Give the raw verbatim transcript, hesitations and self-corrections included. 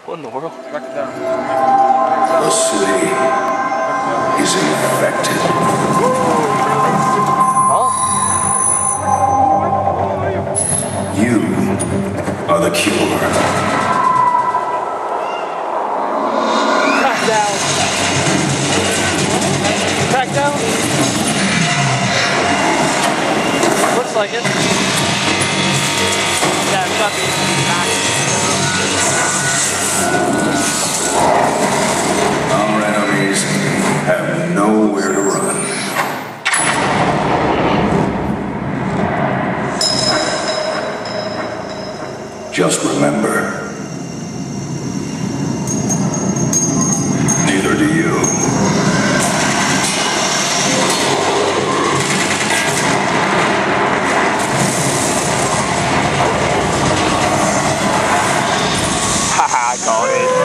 What in the world? Crackdown. The city is infected. Huh? You are the cure. Crackdown. Crackdown? Looks like it. Yeah, it's got the back. Our enemies have nowhere to run. Just remember, neither do you. Haha, I got it.